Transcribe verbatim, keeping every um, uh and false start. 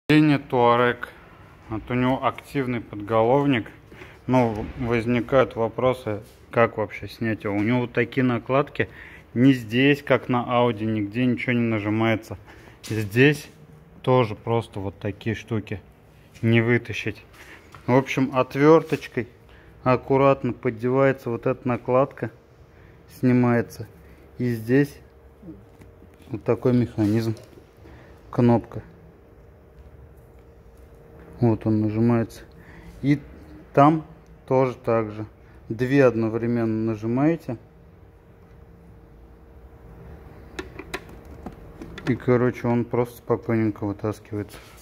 Touareg. Вот у него активный подголовник. Но возникают вопросы, как вообще снять его. У него вот такие накладки. Не здесь, как на Audi, нигде ничего не нажимается. Здесь тоже просто вот такие штуки. Не вытащить. В общем, отверточкой аккуратно поддевается вот эта накладка. Снимается. И здесь вот такой механизм. Кнопка. Вот он нажимается. И там тоже так же. Две одновременно нажимаете. И, короче, он просто спокойненько вытаскивается.